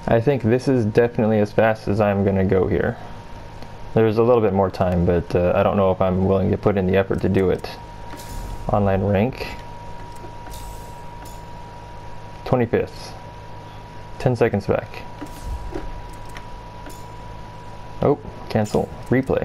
I think this is definitely as fast as I'm gonna go here. There's a little bit more time, but I don't know if I'm willing to put in the effort to do it. Online rank. 25th. 10 seconds back. Oh, cancel. Replay.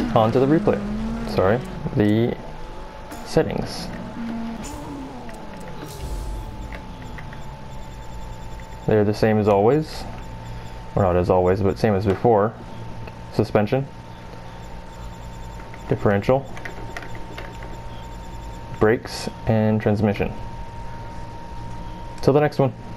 On to the replay. Sorry, the settings. They're the same as always. Or not as always, but same as before. Suspension, differential, brakes, and transmission. Till the next one.